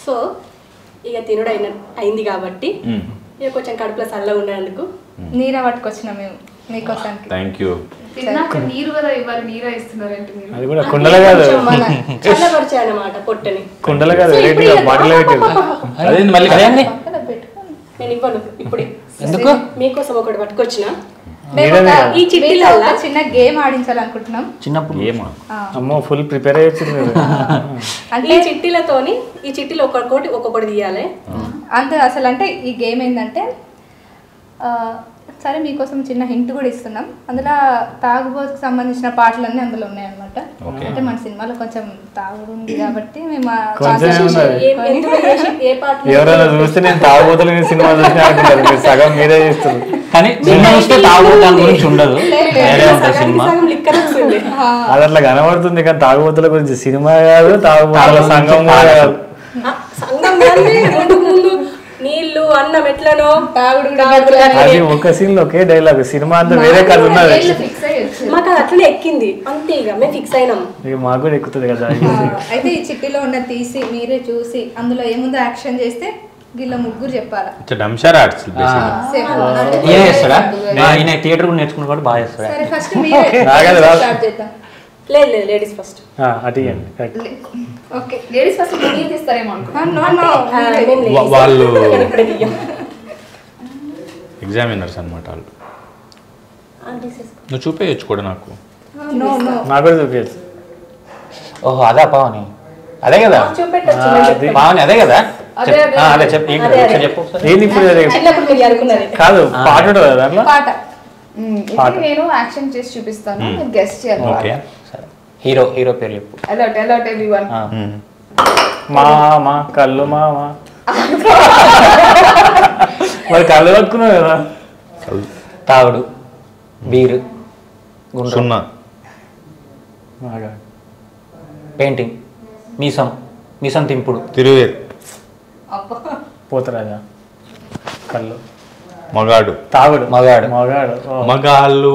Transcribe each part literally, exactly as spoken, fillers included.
So ఇక తినుడు అయిన అయింది కాబట్టి ఇక కొంచెం కడుపులో చల్లగా ఉన్నందుకు నీరా పట్టుకొచ్చినా మేము మీకోసానికి. Thank you. తిన్నాక నీరు కదా ఇవ్వాలి, నీరా ఇస్తున్నారంటే మీరు అది కూడా కుండల కాదు, చల్లబరిచాయి అన్నమాట పొట్టని. కుండల కాదు, వెరైటీగా బాటిల్ అదే మళ్ళీ నేను ఇవ్వను ఇప్పుడు. ఎందుకు? మీకోసం ఒకటి పట్టుకొచ్చిన. ఈ చిట్టిలో చిన్న గేమ్ ఆడించాలనుకుంటున్నాం. చిన్నప్పుడు అమ్మో ఫుల్ ప్రిపేర్ అయ్యి అంటే ఈ చిట్టీలతోని ఈ చిట్టీలు ఒక్కొక్కటి ఒక్కొక్కటి తీయాలి అంతే. అసలు అంటే ఈ గేమ్ ఏంటంటే సరే మీకోసం చిన్న హింట్ కూడా ఇస్తున్నాం. అందులో తాగుబోతుకు సంబంధించిన పాటలన్నీ అందులో ఉన్నాయన్నమాట. అంటే మన సినిమాలో కొంచెం తాగుడు ఉంది కాబట్టి మేము ఎవరైనా చూస్తే నేను తాగుబోతులు సినిమా చూసినా సగం మీరే చేస్తారు. కానీ సినిమా చూస్తే తాగుబోతుల గురించి ఉండదు, అది అట్లా కనబడుతుంది. కానీ తాగుబోతుల గురించి సినిమా కాదు, తాగుబోతుల సంఘం కాదు. నీళ్లు అన్నం ఎట్లనో అది ఒక సీన్ లో ఒకే డైలాగ్, సినిమా అంతా వేరే కథ ఉన్నది. మాకు అది అట్లనే ఎక్కింది అంతే, ఇక మేము ఫిక్స్ అయినాం. ఇక మాకు కూడా ఎక్కుతుంది కదా. అయితే ఈ చిట్టిలో ఉన్న తీసి మీరే చూసి అందులో ఏముందో యాక్షన్ చేస్తే వీళ్ళ ముగ్గురు చెప్పాలా. థియేటర్ కూడా నేర్చుకున్న కూడా బాగా చేస్తాడు. సరే ఫస్ట్ మీరే స్టార్ట్ చేద్దాం. లేదు లేదు లేడీస్ ఫస్ట్. అటు ఓకే లేడీస్ ఫస్ట్ మీరు తీస్తారేమో వాళ్ళు ఎగ్జామినర్స్ అనమాట వాళ్ళు. నువ్వు చూపేయచ్చు కూడా నాకు. నాకు కూడా చూపించచ్చు. ఓహో అదా పావని, అదే కదా పావని, అదే కదా. అదే చెప్పు చెప్పు కాదు పాట ఉంటుంది దాంట్లో. పాట నేను యాక్షన్ చేసి చూపిస్తాను, మీరు గెస్ట్ చేయాలి. హీరో హీరో పేరు చెప్పు. Alert alert everyone. మామా కళ్ళు మామా మరి కళ్ళు పట్టుకున్నావు కదా. తాగుడు, బీరు, సున్నా, పెయింటింగ్, మీసం, మీసం తింపుడు, తిరువేరు, పోతరాజా, కళ్ళు, మగాడు, తాగుడు, మగాడు, మగాడు, మగాళ్ళు,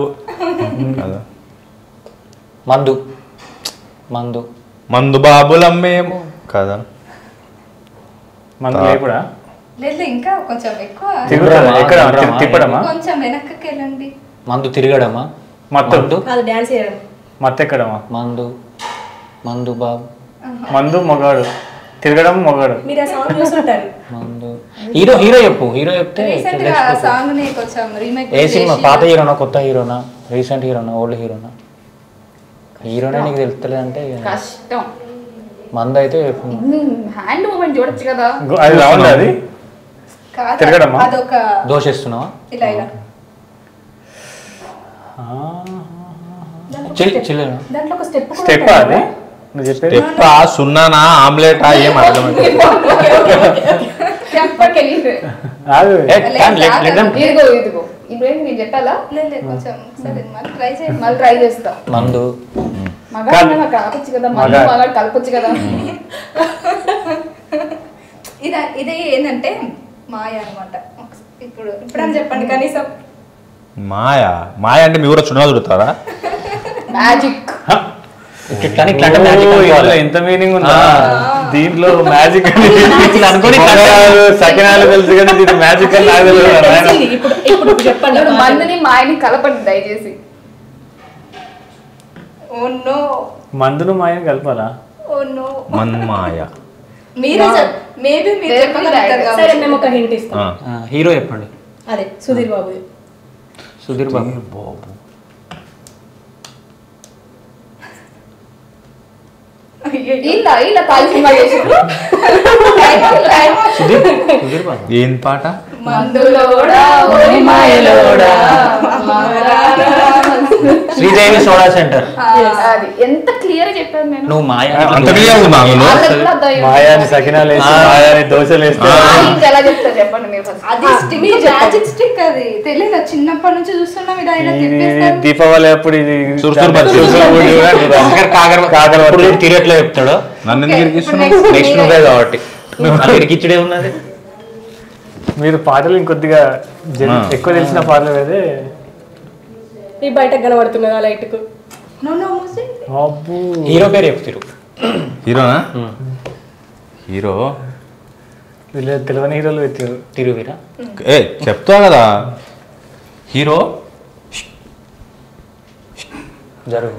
మందు, మందు, మందు బాబులమ్మేమో కదా. మందు లేకుడా లేదు, ఇంకా కొంచెం ఎక్కువ తిప్పడమా, కొంచెం వెనక్కి వెళ్ళండి. మందు తిరగడమా, మత్తు డాన్స్ చేయడం, మత్తు ఎక్కడమా, మందు, మందు బాబు, మందు మగాడు, తిరగడం మగాడు. మీరు ఆ సాంగ్ చూస్తుంటారు. మందు హీరో హీరో చెప్పు, హీరో చెప్తే సాంగ్ ని కొంచెం రీమేక్. ఏ సినిమా, పాత హీరోనా కొత్త హీరోనా, రీసెంట్ హీరోనా, ఓల్డ్ హీరోనా? హీరోనే నీకు తెలుస్తలేదు అంటే కష్టం. మందు అయితే హ్యాండ్ మూమెంట్ చూడొచ్చు కదా. అది రావాలి, అది తిరగడమా, అదొక దోషిస్తున్నావా ఇలా ఇలా. దాంట్లో ఒక స్టెప్ స్టెప్ అది నువ్వు చెప్పేది. స్టెప్ సున్నానా ఆమ్లెటా ఏం అర్థం. ఇదిగో ఇప్పుడు నేను చెప్పాలా? కొంచెం ట్రై చేయండి, మళ్ళీ ట్రై చేస్తా. మందు మగాడు కలపచ్చు కదా, మందు మగాడు కలపచ్చు కదా. ఇది ఇది ఏంటంటే మాయ అనమాట. ఇప్పుడు ఇప్పుడు అని చెప్పండి కనీసం. మాయా మాయ అంటే మీ ఊరు చున్నా దొరుకుతారా? మ్యాజిక్. ఎంత మీనింగ్ ఉందా దీంట్లో? మ్యాజిక్ అనుకోని సకినాలు తెలుసు కానీ దీంట్లో మ్యాజిక్ అని నాకు తెలియదు. చెప్పండి, మందుని మాయని కలపండి దయచేసి. ఓ నో, మందును మాయని కలపాలా? Oh no, మన్మాయ. మీరే మేబీ మీరు చెప్పగలుగుతారు. సరే మేము ఒక హింట్ ఇస్తాం. హీరో చెప్పండి. అదే సుధీర్ బాబు. సుధీర్ బాబు బాబు ఇలా ఇలా తాగి సినిమా చేసిండ్రు. సుధీర్ బాబు ఏం పాట? మందులోడా ఓరి మాయలోడా శ్రీదేవి సోడా సెంటర్. అది ఎంత క్లియర్ చెప్పాను నేను. నువ్వు మాయ అంత క్లియర్ ఉంది మామూలు. మాయాని సకినాలు వేసి మాయాని దోశలు వేస్తే ఎలా చెప్తారు చెప్పండి మీరు ఫస్ట్. అది స్టిక్, మ్యాజిక్ స్టిక్. అది తెలియదు, చిన్నప్పటి నుంచి చూస్తున్నాం. ఇది అయినా తిప్పేస్తారు. దీపావళి అప్పుడు ఇది కాకర తిరగట్లే చెప్తాడు. నన్ను ఎందుకు ఇరికిస్తున్నావు? నెక్స్ట్ నువ్వే కాబట్టి ఇరికిచ్చడే ఉన్నది. మీరు పాటలు ఇంకొద్దిగా ఎక్కువ తెలిసిన పాటలు అయితే ఈ బయటకు కనబడుతున్నదా లైట్ కు? హీరో పేరు చెప్తారు. హీరోనా? హీరో వీళ్ళు తెలియని హీరోలు పెట్టారు. తిరువీరా ఏ చెప్తా కదా హీరో జరుగు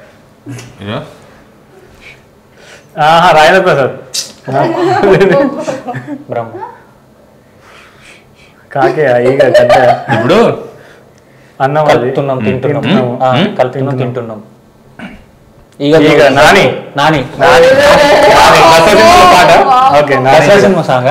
ఆహా రాజేంద్ర ప్రసాద్. బ్రహ్మ కాకే ఈగ గద్ద. ఇప్పుడు అన్నం అది. కలుపుతున్నాం తింటున్నాం ఆ, కలుపుతున్నాం తింటున్నాం ఈగ నాని నాని నాని నాని. దసరా సినిమా పాట. ఓకే నాని దసరా సినిమా సాంగ్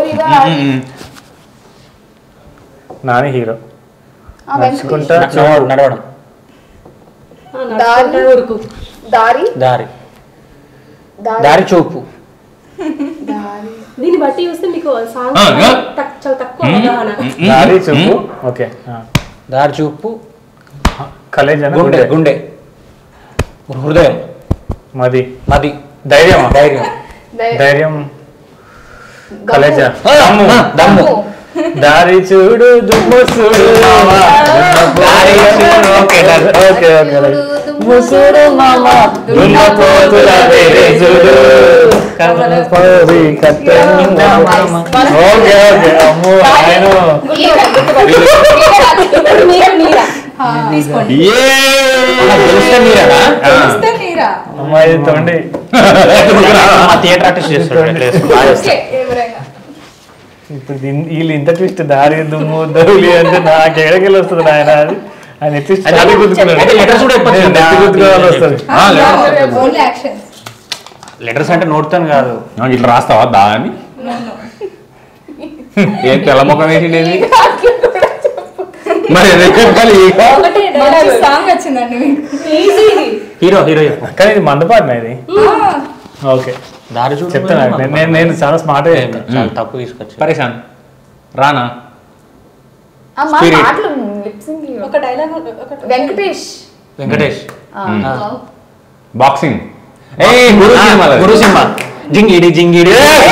నాని హీరో. ఆ, వెంకటేష్. నడుచుకుంటా నడవడం ఆ, నడుచుకుంటా ఊరుకు. దారి దారి దారి దారి చూపు దారి దీన్ని బట్టి చూస్తే మీకు సాంగ్ ఆ, ఆ. తక్- చాలా తక్కువ అవగాహన. దారి చెప్పు. ఓకే దారి చూపు కలేజ్ గుండె గుండె హృదయం మది మది ధైర్యం ధైర్యం ధైర్యం. ధైర్యం కలేజ దమ్ము దమ్ము దారి చూడు దుమ్ము చూడు మావా. దారి చూడు. Okay, done. ఓకే ఓకే ముసుడు మామ దున్నపోతుల వేరే చూడు కమలపోరి కత్తెన్న మామ. ఓకే ఓకే అమ్మో ఆయన నీరు, నీరా? తీసుకోండి. తెలిస్తే మీరేనా తెలిస్తే మీరా? అమ్మాయి తోండి. థియేటర్ ఆర్టిస్ట్ చేస్తాడు ఓకే, ఎవరైనా. ఇప్పుడు దీన్ని- వీళ్ళు ఇంత ట్విస్ట్ దారి దుమ్ము దౌలి అంటే నాకు ఎడకెళ్ళి వస్తుంది నాయన. అది ఆయన ఎత్తి అది గుర్తుకున్నాడు. అయితే letters కూడా చెప్పొచ్చు. ఎత్తి గుర్తుకోవాలి వస్తుంది. Only action. లెటర్స్ అంటే నోట్తాను కాదు నాకు ఇట్లా రాస్తావా దా అని ఏ తెల్ల ముఖం వేసిండేది మరి ఎందుకు చెప్పాలి ఒకటే dialogue. సాంగ్ వచ్చిందండి మీకు. Easy ఇది. హీరో హీరో చెప్పు కానీ ఇది మందపాడిన ఇది. ఓకే దారి చూడు చెప్తాను నేను- నేను నేను చాలా స్మార్ట్ చెప్తాను. చాలా తప్పు తీసుకొచ్చి పరేషాన్ రానా ఆ, మా Spirit. పాటలు lip sync hero. ఒక డైలాగ్ ఒక వెంకటేష్. వెంకటేష్ ఆ. బాక్సింగ్ ఏ గురు సినిమా గురు సినిమా జింగిడి జింగిడి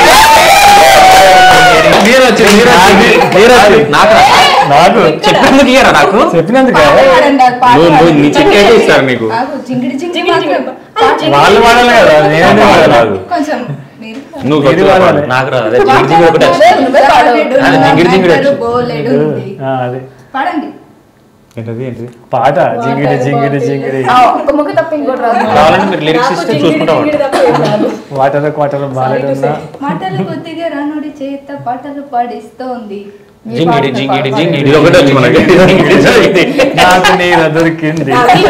మీరు వచ్చి మీరు వచ్చి మీరు వచ్చి నాకు రా. నాకు చెప్పినందుకు ఇయ్యరా నాకు చెప్పినందుకు పాట పాడండి, అది పాట నువ్వు నువ్వు నీ పాడండి. చెక్ అయితే ఇస్తారు నీకు నాకు జింగిడి జింగిడి జింగిడి జింగిడి. మాత్రం. వాళ్ళు వాడాలి కదా నేనే వాడాలి. కొంచెం మీరు నువ్వు ఇది కొద్దిగా వాడాలి. పాడు. నాకు రాదు అదే జింగిడి జింగిడి ఒకటే నువ్వే నువ్వే పాడు. అది జింగిడి జింగిడి అంటారు, వచ్చు. బోలెడు ఉంది. ఆ, అదే పాడండి. ఏంటది ఏంటిది పాట జింగిడి జింగిడి జింగిడి ఆ, ఒక్క ముక్క తప్ప ఇంకోటి రాదు. కావాలంటే మీరు లిరిక్స్ నాకు ఇస్తే జింగిడి చూసుకుంటా జింగిడి తప్ప ఏం రాదు. వాటర్ క్వార్టర్ బాలేడున్నా మాటలు కొద్దిగా రానుడి చేత పాటలు పాడిస్తోంది. జింగిడి జింగిడి జింగిడి ఇది ఒకటే వచ్చి మనకి నాకు నీడ దొరికింది.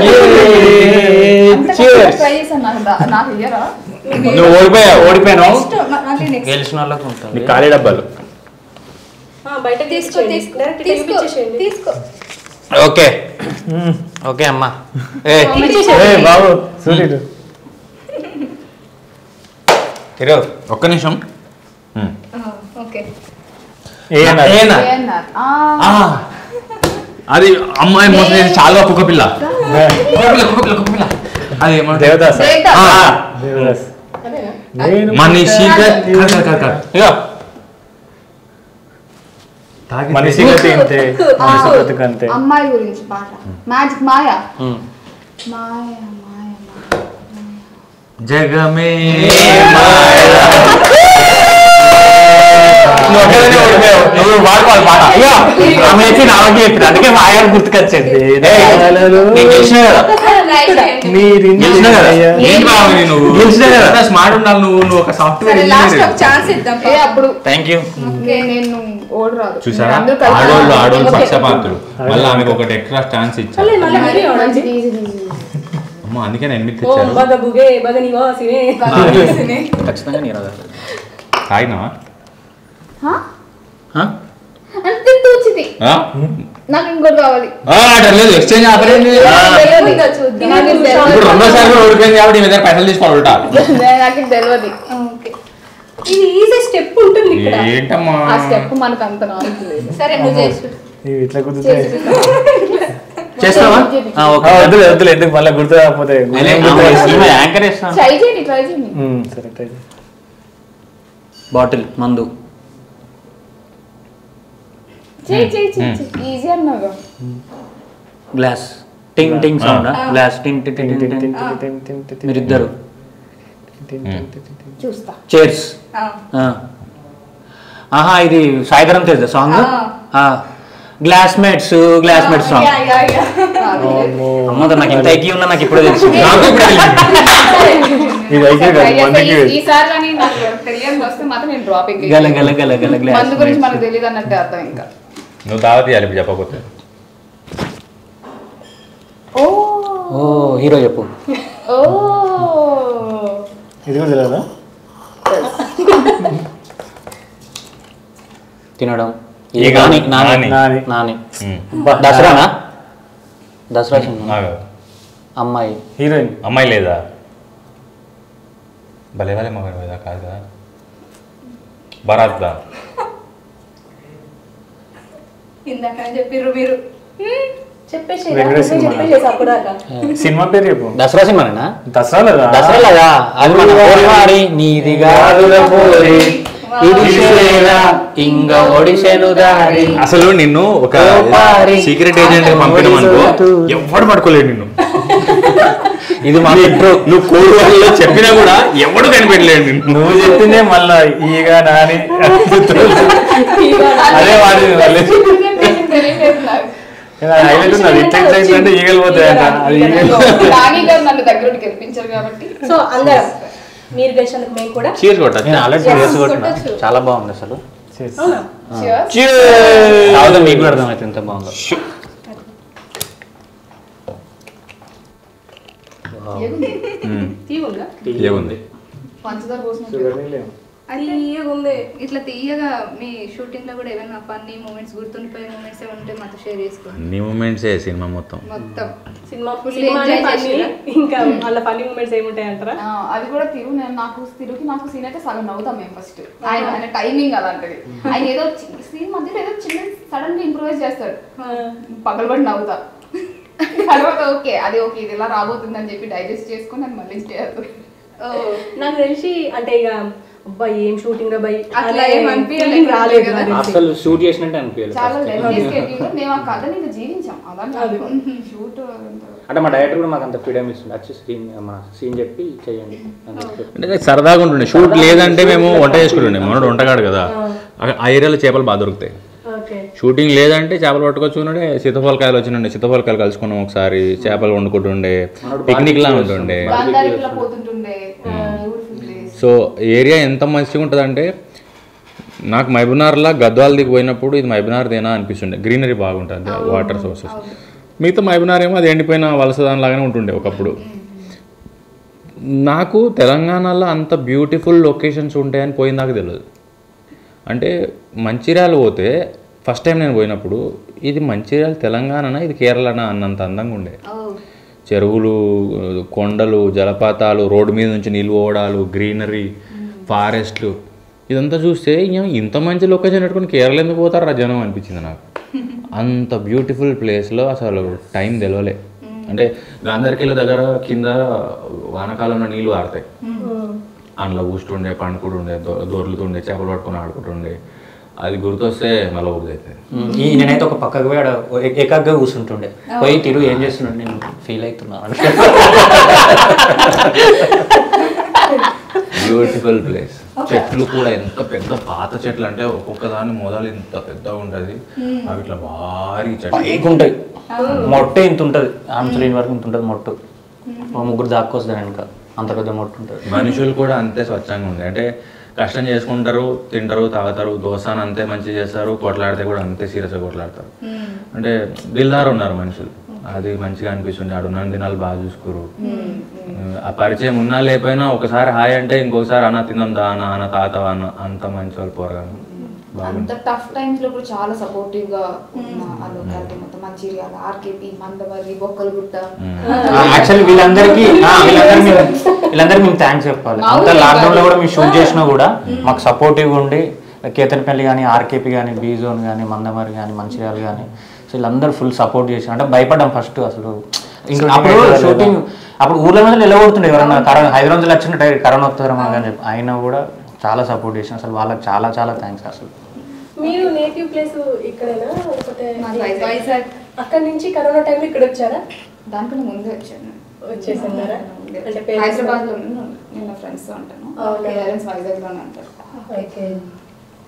అంతకన్నా try చేశాను, నాకు రా- నాకు ఇయ్యరా? నువ్వు ఓడిపోయావు ఓడిపోయాను నెక్స్ట్ మళ్ళీ నెక్స్ట్ గెలిచిన వాళ్ళకి ఉంటుంది నీ ఖాళీ డబ్బాలు ఆ, బయటకు తీసుకో తీసుకో తీసుకో డైరెక్ట్ తీసుకో తీసుకో తీసుకో. ఓకే ఓకే అమ్మా ఏ ఏ బాబు సూర్యుడు తిరు ఒక్క నిమిషం ఉమ్. ఆ, ఓకే. ఏనా ఏనా ఏఎన్ఆర్. ఆ, ఆ, అది అమ్మాయి మోసం చేసి చాలా కుక్క పిల్ల కుక్క పిల్ల కుక్క పిల్ల కుక్క పిల్ల అది ఏమంటారు? దేవదాస్ దేవదాస్. ఆ, దేవదాస్ అదేనా? నేను మనిషిగా కాదు, కాదు, కాదు, కాదు. ఇగో మనిషిగా తింటే ఆ, మనిషి బ్రతుకంతే. అమ్మాయి గురించి పాట మ్యాజిక్ మాయా ఉమ్. మాయ మాయ జగమే నువ్వు ఒక్కదాన్నే ఓడిపోయావు. నువ్వు వాడు వాడు పాట ఇగో ఆమె చెప్పి నాకే చెప్పిన అందుకే మా ఆయన గుర్తుకొచ్చింది ఏయ్, నేను గెలిచినా కదా గెలిచినా కదా ఏంటి బాబు నీ నువ్వు గెలిచినా కదా స్మార్ట్ ఉండాలి నువ్వు నువ్వు ఒక సాఫ్ట్వేర్ సరే లాస్ట్ ఒక ఇంజనీర్ ఛాన్స్ ఇద్దాం. ఏ అప్పుడు థ్యాంక్ యూ నేను నేను ఓడి రాదు. చూసారా అందరూ కలిసి ఆడోళ్ళు ఆడాలి. ఆడోళ్ళు ఓకే. పక్షపాతులు మళ్ళీ ఆమెకు ఒకటి ఎక్స్ట్రా ఛాన్స్ ఇచ్చారు మళ్ళీ మళ్ళీ మీరే మంచిది, ఆడండి. Easy, easy. అమ్మ అందుకే నేను ఎనిమిది ఓ తెచ్చారు బగ బుగే బగ నివాసినే. ఖచ్చితంగా నేను తాగినావా హా? అంటే తూచిది ఆ? నాకు ఇంకోటి కావాలి. ఆ, అట్లా లేదు ఎక్స్చేంజ్ ఆఫర్ ఏంది? తెలియదు. ఇంకా చూద్దాం. నాకు ఇది ఇప్పుడు తెలియదు. రెండోసారి కూడా ఓడిపోయింది కాబట్టి మీ దగ్గర పైసలు తీసుకోవాలి ఉల్టా. నాకు ఇది తెలియదు. ఓకే. ఇది ఈజీ స్టెప్ ఉంటుంది ఇక్కడ. ఏంటమ్మా ఆ స్టెప్ మనకు అంత నాలెడ్జ్ లేదు. సరే నువ్వు చేసు. ఇవి ఇట్లా గుర్తుతాయి. చేస్తావా ఆ, వద్దులే వద్దులే ఎందుకు మళ్ళీ గుర్తు రాకపోతే యాంకర్ ఇస్తాను ట్రై చేయండి ట్రై చేయండి. ఉమ్, సరే ట్రై చేయి. బాటిల్ మందు చేయి చేయి చేయి ఈజీ అన్నాగా. గ్లాస్ టింగ్ టింగ్ సౌండ్ గ్లాస్ టింగ్ టింగ్ టింగ్ టింగ్ టింగ్ టిన్ టిన్ టిన్ టిన్ టిన్ మీరిద్దరు టిన్ టిన్ టిన్ టిన్ టిన్. చూస్తా. చైర్స్ ఆ. ఆహా ఇది Sai Dharam Tej song glass mates glass mates song. అమ్మ నాకు ఇంత ఐక్యూ ఉన్నా నాకు ఇప్పుడే తెలుసు. గల గల గల గల గ్లాస్ గురించి మనకు తెలియదు అన్నట్టు అర్థం. ఇంకా నువ్వు దావత్ ఇవ్వాలి చెప్పకపోతే. ఓ హీరో చెప్పు. ఓ ఇది కూడా తెలియదా? తినడం ఇక నాని నాని. నాని నాని ఉమ్. దసరానా? దసరా సినిమా. ఆగు. అమ్మాయి హీరోయిన్ అమ్మాయి లేదా? భలే భలే మగాడు కదా కాదు కదా. బరాత్ దా ఇందాక చెప్పిర్రు మీరు చెప్పేసి వెంకటేష్ సినిమా. చెప్పేసి అప్పుడు దాకా సినిమా పేరు చెప్పు. దసరా సినిమానేనా? దసరా లేదా? దసరా లేదా? అది మన పోరివారి నీదిగా పోరి ఇడిసేరా ఇంగ ఒడిసెను దారి. అసలు నిన్ను ఒక సీక్రెట్ ఏజెంట్ పంపినాం అనుకో ఎవడు పడుకోలేడు నిన్ను. ఇది మా ఇంట్రో. నువ్వు కోడి వాళ్ళలో చెప్పినా కూడా ఎవడు కనిపెట్టలేడు నిన్ను. నువ్వు చెప్పిందే మళ్ళా ఈగ నాని అదే వాడి తెలియలేదు నాకు. హైలైట్ ఉన్నది. ఇట్లా ఇట్లా ఇట్లా అంటే ఈగలు పోతాయంట. అది ఈగలు నాని గారు నన్ను దగ్గర గెలిపించారు కాబట్టి సో అందరం మీరు గెలిచినందుకు మేము కూడా చీజ్ కొట్టాలి. నేను ఆల్రెడీ చేసి కొట్టిన. చాలా బాగుంది అసలు. అవునా చాలా మీకు కూడా అర్థమైతే ఎంత బాగుందో. తీవుందా ఏముంది పంచదార కోసం అది తీయగా ఉంది. ఇట్లా తీయగా మీ షూటింగ్ లో కూడా ఏమైనా ఫన్నీ మూమెంట్స్ గుర్తుండిపోయే మూమెంట్స్ ఏమైనా ఉంటే మాతో షేర్ చేసుకోండి. అన్ని మూమెంట్సే సినిమా మొత్తం. మొత్తం సినిమా Full సినిమానే enjoy funny. చేసిరా? ఇంకా వాళ్ళ ఫన్నీ మూమెంట్స్ ఏముంటాయి అంటారా? ఆ, అది కూడా తిరుగు నేను నాకు తిరుగుకి నాకు సీన్ అయితే సగం నవ్వుతాం మేము ఫస్ట్. ఆయన ఆయన టైమింగ్ అలాంటిది. ఆయన ఏదో సీన్ మధ్యలో ఏదో చిన్న సడన్ గా ఇంప్రూవైజ్ చేస్తాడు. పగలబడి నవ్వుతా. తర్వాత ఓకే అది ఓకే ఇది ఇలా రాబోతుంది అని చెప్పి డైజెస్ట్ చేసుకొని నేను మళ్ళీ చేస్తాను. నాకు తెలిసి అంటే ఇక అబ్బాయి ఏం షూటింగ్ రా బాయ్ అట్లా ఏం అనిపించలేదు feeling రాలేదు కదా. నాకు తెలిసి. అసలు షూట్ చేసినట్టే అనిపించలేదు. చాలా లెంతీ స్కెడ్యూల్. మేము ఆ కథని ఇంకా జీవించాం. అదే షూట్ అంటే మా డైరెక్టర్ కూడా మాకు అంత ఫ్రీడమ్ ఇస్తుంది. వచ్చి సీన్ మా సీన్ చెప్పి చేయండి అని చెప్పి. అంటే నాకు సరదాగా ఉంటుండే. షూట్ లేదంటే మేము వంట చేసుకుంటుండే. మనోడు వంటగాడు కదా. ఆ ఏరియాలో చేపలు బాగా దొరుకుతాయి. ఓకే షూటింగ్ లేదంటే చేపలు పట్టుకొచ్చుకున్నాడే. సీతాఫలకాయలు వచ్చినండే. సీతాఫలకాయలు కలుసుకున్నాం ఒకసారి. చేపలు వండుకుంటుండే. పిక్నిక్ లా ఉంటుండే. గాంధారిలో పోతుంటుండే. Beautiful place. సో ఏరియా ఎంత మంచిగా ఉంటుందంటే నాకు మహబూబ్నగర్లో గద్వాల దిగి పోయినప్పుడు ఇది మహబూబ్నగర్దేనా అనిపిస్తుండే. గ్రీనరీ బాగుంటుంది, వాటర్ సోర్సెస్. మిగతా మహబూబ్నగర్ ఏమో అది ఎండిపోయిన వలసదాని లాగానే ఉంటుండే ఒకప్పుడు. నాకు తెలంగాణలో అంత బ్యూటిఫుల్ లొకేషన్స్ ఉంటాయని పోయిన దాకా తెలియదు. అంటే మంచిర్యాల పోతే ఫస్ట్ టైం నేను పోయినప్పుడు ఇది మంచిర్యాల తెలంగాణనా ఇది కేరళనా అన్నంత అందంగా ఉండే. చెరువులు, కొండలు, జలపాతాలు, రోడ్డు మీద నుంచి నీళ్ళు పోవడాలు, గ్రీనరీ, ఫారెస్ట్లు ఇదంతా చూస్తే ఇంత మంచి లొకేషన్ పెట్టుకుని కేరళ ఎందుకు పోతారు రా జనం అనిపించింది నాకు. అంత బ్యూటిఫుల్ ప్లేస్లో అసలు టైం తెలవలే. అంటే గాంధారికిల దగ్గర కింద వానకాలంలో నీళ్ళు ఆడతాయి. అందులో కూర్చుండే, పండుకుంటుండే, దొర్లుతుండే, చేపలు పట్టుకొని ఆడుకుంటుండే. అది గుర్తొస్తే మళ్ళీ ఊపిరి అవుతుంది. నేనైతే ఒక పక్కకు పోయి ఆడ ఏకాగ్గా కూర్చుంటుండే. పోయి తిరు ఏం చేస్తున్నాడు నేను ఫీల్ అవుతున్నాను. Beautiful place. చెట్లు కూడా ఎంత పెద్ద పాత చెట్లు అంటే ఒక్కొక్క దాని మొదలు ఇంత పెద్దగా ఉంటుంది. అవి ఇట్లా భారీ చెట్లు ఉంటాయి. మొట్ట ఇంత ఉంటుంది. ఆంసలేని వరకు ఇంత ఉంటుంది మొట్టు. ముగ్గురు దాక్కొస్తుంది వెనక అంత పెద్ద మొట్టు ఉంటుంది. మనుషులు కూడా అంతే స్వచ్ఛంగా ఉంది. అంటే కష్టం చేసుకుంటారు, తింటారు, తాగుతారు, దోసాను అంతే మంచి చేస్తారు, కొట్లాడితే కూడా అంతే సీరియస్గా కొట్లాడతారు. అంటే దిల్దారు ఉన్నారు మనుషులు. అది మంచిగా అనిపిస్తుంది. ఆడు ఉన్న దినాలు బాగా చూసుకోరు. ఆ పరిచయం ఉన్నా లేకపోయినా ఒకసారి హాయ్ అంటే ఇంకొకసారి అన్న తిందాం దా అన్న అన్న తాత అన్న అంత మంచి వాళ్ళు పోరగాను. అంత టఫ్ టైమ్స్ లో కూడా చాలా సపోర్టివ్ గా ఉన్న ఆ లొకాలిటీ మొత్తం మంచిర్యాల, ఆర్కేపీ, మందమర్రి, బొక్కలగుట్ట. యాక్చువల్లీ వీళ్ళందరికీ వీళ్ళందరికీ వీళ్ళందరికీ మేము థ్యాంక్స్ చెప్పాలి. అంత లాక్డౌన్ లో కూడా మేము షూట్ చేసినా కూడా మాకు సపోర్టివ్గా ఉండి కేతనపల్లి కానీ, ఆర్కేపీ కానీ, బీ జోన్ కానీ, మందమర్రి కానీ, మంచిర్యాల కానీ సో వీళ్ళందరూ ఫుల్ సపోర్ట్ చేసి అంటే భయపడ్డాం ఫస్ట్ అసలు. ఇంకా అప్పుడు షూటింగ్ అప్పుడు ఊర్ల మీద వెళ్ళగొడుతుండే ఎవరన్నా కరోనా హైదరాబాద్ వచ్చిన కరోనా వస్తారేమో కానీ చెప్పి అయినా కూడా చాలా సపోర్ట్ చేసిన. అసలు వాళ్ళకి చాలా చాలా థ్యాంక్స్. అసలు మీరు నేటివ్ ప్లేస్ ఇక్కడేనా లేకపోతే వైజాగ్? అక్కడ నుంచి కరోనా టైంలో ఇక్కడ వచ్చారా? దానికన్నా ముందే వచ్చాను. వచ్చేసారా? అంటే హైదరాబాద్ లో నేను ఫ్రెండ్స్ తో ఉంటాను. పేరెంట్స్ వైజాగ్ లోనే ఉంటారు. ఓకే.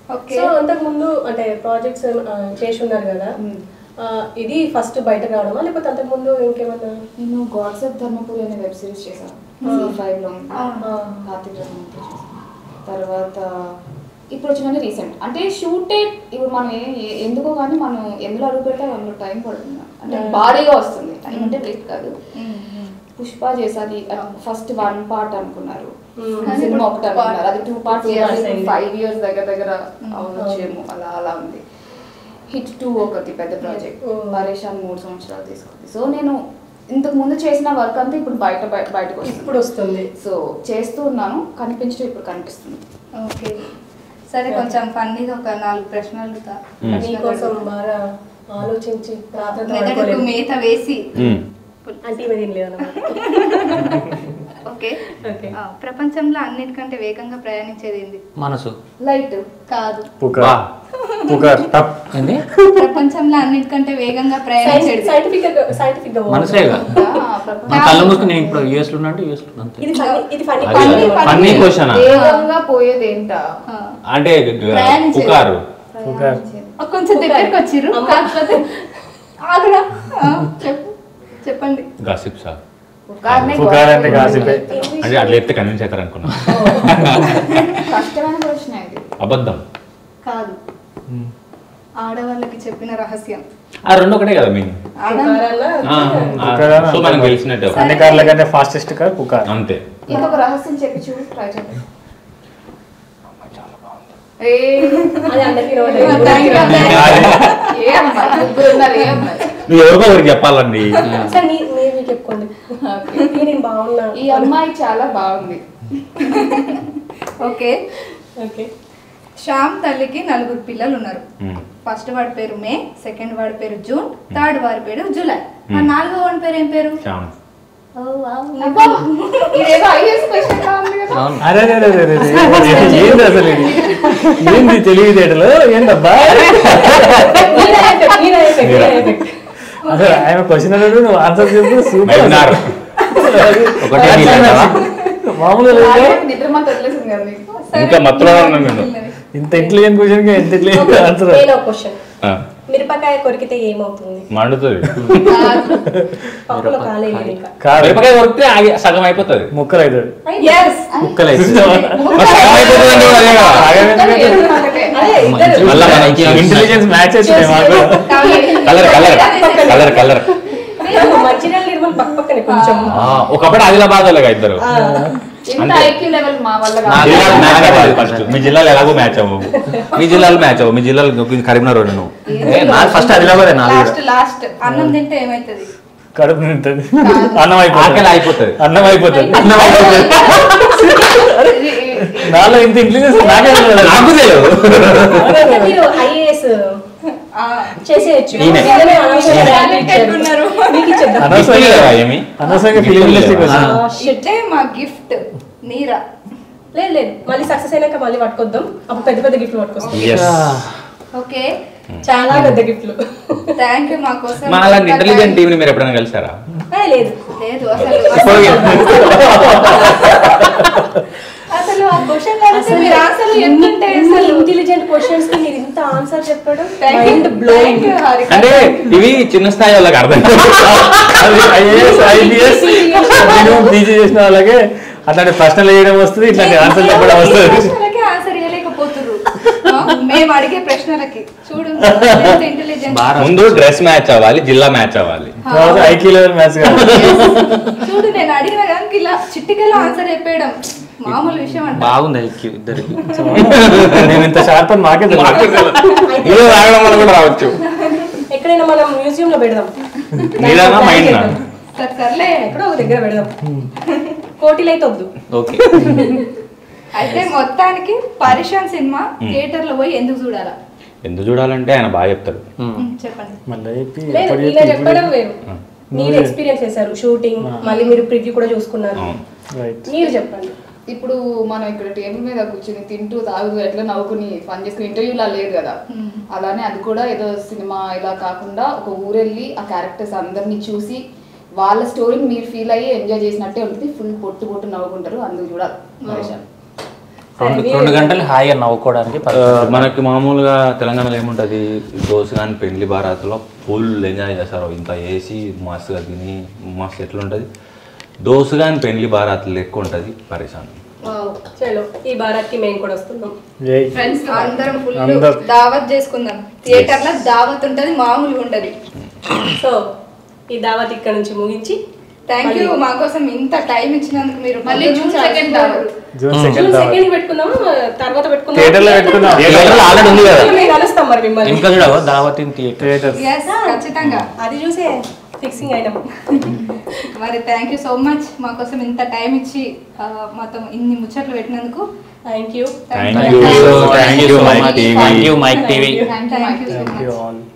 సో అంతకు ముందు అంటే ప్రాజెక్ట్స్ చేసి ఉన్నారు కదా, ఇది ఫస్ట్ బయట రావడమా లేకపోతే అంతకు ముందు ఇంకేమన్నా? నేను గాడ్స్ ఆఫ్ ధర్మపురి అనే వెబ్ సిరీస్ చేశాను, సీ ఫైవ్ లో కార్తీక్ ధర్మపురి చేశాను. తర్వాత ఇప్పుడు వచ్చిన రీసెంట్ అంటే షూటే ఇప్పుడు మనం ఏ- ఎందుకో కానీ మనం ఎందులో అడుగు పెడితే అందులో టైం పడుతుంది, అంటే భారీగా వస్తుంది. టైం అంటే వెయిట్ కాదు. పుష్ప చేసాలి ఫస్ట్ వన్ పార్ట్ అనుకున్నారు, సినిమా ఒకటి అనుకున్నారు, అది టూ పార్ట్స్ ఫైవ్ ఇయర్స్ దగ్గర దగ్గర అవచ్చేమో, అలా అలా ఉంది. హిట్ టూ ఒకటి పెద్ద ప్రాజెక్ట్, పరేషాన్ మూడు సంవత్సరాలు తీసుకుంది. సో నేను ఇంతకు ముందు చేసిన వర్క్ అంతా ఇప్పుడు బయట బయ- బయటకు వస్తుంది. ఇప్పుడు వస్తుంది. సో చేస్తూ ఉన్నాను, కనిపించడం ఇప్పుడు కనిపిస్తుంది. ఓకే సరే, కొంచెం ఫన్నీగా ఒక నాలుగు ప్రశ్నలు అడుగుతా. మీకోసం బాగా ఆలోచించి రాత్రి మెదడుకు మేత వేసి మ్మ్. అంటే ఇవి ఏం లేదన్నమాట. Okay okay. ఆ, ప్రపంచంలో అన్నిటికంటే వేగంగా ప్రయాణించేది ఏంది? మనసు లైట్ కాదు. పుకార్ పుకార్ టప్ ఏంది ప్రపంచంలో అన్నిటికంటే వేగంగా ప్రయాణించేది సైంటిఫిక్ సైంటిఫిక్ గా మనసేగా మన కళ్ళు మూసుకుని నేను ఇప్పుడు యూఎస్ లో ఉన్నా అంటే యూఎస్ లో అంతే ఇది ఫన్నీ ఇది ఫన్నీ అది ఫన్నీ క్వశ్చన్ వేగంగా పోయేది ఏంటా? అంటే గ- ప్రయాణించేది. పుకారు పుకార్ కొంచెం దగ్గరికి వచ్చిర్రు, కాకపోతే ఆగురా. ఆ, చెప్పు చెప్పండి. గాసిప్ సార్ పుకార్నే పుకార్ అంటే గాసిపే. అంటే అట్లా చెప్తే కన్విన్స్ అవుతారు అనుకున్నా. కష్టమైన ప్రశ్న ఇది. అబద్ధం. కాదు, ఆడవాళ్ళకి చెప్పిన రహస్యం. ఆ రెండు ఒకటే కదా మీన్. పుకారన్నా సో మనకు తెలిసినట్టు అన్ని కార్ల కంటే ఫాస్టెస్ట్ కార్ పుకార్. అంతే. ఇంకొక రహస్యం చెప్పి చూడు, ట్రై చేద్దాం. ఏ అది అందరికీ Thank you, thank you. ఏ అమ్మాయి ముగ్గురు ఉన్నారు, ఏ అమ్మాయి? నువ్వు ఎవరికో ఒకరికి చెప్పాలండి. సార్ నీ మీరు చెప్పుకోండి. నేను బాగున్నా. ఈ అమ్మాయి చాలా బాగుంది. Okay okay. శ్యామ్ తల్లికి నలుగురు పిల్లలు ఉన్నారు. మ్మ్. ఫస్ట్ వాడి పేరు మే, సెకండ్ వాడి పేరు జూన్, థర్డ్ వాడి పేరు జూలై. ఆ నాలుగో వాడి పేరు ఏం పేరు? శ్యామ్. అబ్బా, ఇదేదో ఐఏఎస్ క్వశ్చన్ లా ఉంది కదా. అరే అరే అరే అరే అరే. ఏంది అసలు ఇది? ఏంది తెలివితేటలు ఏందబ్బా? అసలు ఆయన క్వశ్చన్ అన్నాడు, నువ్వు ఆన్సర్ చెప్పు. సూపర్. మైనార్. ఒకటే నీళ్ళంటావా? మామూలుగా లేదా? ఆయన నిద్ర మాత్రం వదిలేసింది కదా నీకు. ఇంకా మత్తులో ఉన్నాను నేను. ఇంత ఇంటెలిజెంట్ క్వశ్చన్ కి ఎంత ఇంటెలిజెంట్ ఆన్సర్. నేను ఒక క్వశ్చన్. ఆ, మిరపకాయ కొరికితే ఏమవుతుంది? మండుతుంది. పప్పులో కాలేదు ఇంకా. కాదు, మిరపకాయ కొరికితే ఆగి సగం అయిపోతుంది. ముక్కలు అవుతుంది. Yes. ముక్కలు అవుతుంది. మరి సగం అయిపోతుంది అంటే అదే కదా. అదే ఇద్దరు. మళ్ళా మనకి ఇంటెలిజెన్స్ మ్యాచ్ అవుతుంది మాకు. Colour colour colour colour Mancherial Nirmal పక్క పక్కనే కొంచెం. ఒకప్పుడు ఆదిలాబాద్ వాళ్ళగా ఇద్దరు. ఇంత ఐక్యూ లెవెల్ మా వల్ల నా కాదు. జిల్లాలో మ్యాచ్ అవ్వాలి ఫస్ట్. మీ జిల్లాలో ఎలాగో మ్యాచ్ అవ్వవు. మీ జిల్లాలో మ్యాచ్ అవ్వవు. మీ జిల్లాలో కరీంనగర్ రోడ్ నువ్వు. నాకు ఫస్ట్ ఆదిలాబాద్ నాది లాస్ట్ లాస్ట్ అన్నం తింటే ఏమైతుంది? కడుపు నింటుంది. అన్నం ఆకలి అయిపోతుంది. అయిపోతుంది. అన్నం అయిపోతుంది. అన్నం అయిపోతుంది. నాలో ఇంత ఇంటెలిజెన్స్ నాకే తెలియదు. నాకు తెలియదు. మీరు ఐఏఎస్ ఆ, చేసేయచ్చు. ఈయనే. నిజమే అనవసరంగా talented ఇచ్చారు. ఉన్నారు. మీకు ఇచ్చేద్దాం. అనవసరంగా కదా ఏమి? అనవసరంగా ఫిలిం ఇండస్ట్రీకి వచ్చిన. ఇదే మా గిఫ్ట్ నీరా. లేదు లేదు మళ్ళీ సక్సెస్ అయినాక మళ్ళీ పట్టుకొద్దాం. అప్పుడు పెద్ద పెద్ద గిఫ్ట్లు పట్టుకొస్తాం. Yes. ఓకే చాలా పెద్ద గిఫ్ట్లు. థ్యాంక్ యూ మా కోసం. మా అలాంటి ఇంటెలిజెంట్ టీంని మీరు ఎప్పుడైనా కలిసారా? ఏ, లేదు లేదు అసలు అసలు ఆ క్వశ్చన్ అడిగితే మీరు ఆన్సర్లు ఎంతుంటే అసలు ఇంటెలిజెంట్ క్వశ్చన్స్ కి మీరు ఇంత ఆన్సర్ చెప్పడం Thank you. Mind blowing. Thank you, Harika. అంటే ఇవి చిన్న స్థాయి వాళ్ళకి అర్థం కాదు. అది ఐఏఎస్ ఐపీఎస్ మినిమం పీజీ చేసిన వాళ్ళకే అట్లాంటి ప్రశ్నలు వేయడం వస్తుంది, ఇట్లాంటి ఆన్సర్ చెప్పడం వస్తుంది. ప్రశ్నలకి ఆన్సర్ ఇవ్వలేకపోతున్నారు. ఆ, మేము అడిగే ప్రశ్నలకి చూడు ఎంత ఇంటెలిజెంట్. ముందు డ్రెస్ మ్యాచ్ అవ్వాలి, జిల్లా మ్యాచ్ అవ్వాలి. తర్వాత ఐక్యూ లెవెల్ మ్యాచ్ కాదు. చూడు నేను అడిగిన కానీ ఇలా చిట్టికల్లో ఆన్సర్ చెప్పేయడం మామూలు విషయం అంట. బాగుంది ఐక్యూ ఇద్దరికి. నేను ఇంత షార్ప్ అని మాకే తెలియదు. ఇది రావడం వల్ల కూడా రావచ్చు. ఎక్కడైనా మనం మ్యూజియం లో పెడదాం. నీదానా మైండ్ నా? సరే సర్లే. ఎక్కడో ఒక దగ్గర పెడదాం. కోటిలు అయితే వద్దు. ఓకే. అయితే మొత్తానికి పరిశాన్ సినిమా థియేటర్ లో పోయి ఎందుకు చూడాలా? ఎందుకు చూడాలంటే ఆయన బాగా చెప్తారు. చెప్పండి. మళ్ళీ చెప్పి లేదు ఎప్పుడు ఇలా చెప్పి చెప్పడం వేరు. మీరు ఎక్స్పీరియన్స్ చేశారు షూటింగ్, మళ్ళీ మీరు ప్రివ్యూ కూడా చూసుకున్నారు. రైట్. మీరు చెప్పండి. ఇప్పుడు మనం ఇక్కడ టేబుల్ మీద కూర్చుని తింటూ తాగుతూ ఎట్లా నవ్వుకుని పని చేసుకుని ఇంటర్వ్యూలా లేదు కదా. అలానే అది కూడా ఏదో సినిమా ఇలా కాకుండా ఒక ఊరెళ్ళి ఆ క్యారెక్టర్స్ అందరినీ చూసి వాళ్ళ స్టోరీని మీరు ఫీల్ అయ్యి ఎంజాయ్ చేసినట్టే ఉంటుంది. ఫుల్ పొట్టు పొట్టు నవ్వుకుంటారు. అందుకు చూడాలి. రెండు రెండు గంటలు హాయిగా నవ్వుకోవడానికి ఆ, మనకి మామూలుగా తెలంగాణలో ఏముంటుంది దోశ కానీ పెళ్లి బారాత్లో ఫుల్ ఎంజాయ్ చేస్తారు ఇంత వేసి మస్తుగా తిని మస్తు ఎట్లుంటుంది దోశ కానీ పెళ్లి బారాత్లు ఎక్కువ ఉంటుంది పరిశాన్ చలో ఈ భారత్ కి మేము కూడా వస్తున్నాం ఫ్రెండ్స్ అందరం ఫుల్ దావత్ చేసుకుందాం థియేటర్ లో దావత్ ఉంటది మామూలుగా ఉంటది సో ఈ దావత్ ఇక్కడ నుంచి ముగించి థ్యాంక్ యూ మా కోసం ఇంత టైం ఇచ్చినందుకు మీరు మళ్ళీ June second June June second second పెట్టుకుందాం తర్వాత పెట్టుకుందాం థియేటర్ లో పెట్టుకుందాం ఆల్రెడీ ఉంది కదా మేము కలుస్తాం మరి మిమ్మల్ని ఇంకా చూడవా దావత్ ఇన్ థియేటర్ థియేటర్ ఎస్ ఖచ్చితంగా అది చూసే ఫిక్సింగ్ అయినాం మరి థ్యాంక్ యూ సో మచ్ మా కోసం ఇంత టైం ఇచ్చి ఆ, మాతో ఇన్ని ముచ్చట్లు పెట్టినందుకు thank you thank you thank you Mic TV thank you Mic TV thank you so thank much you all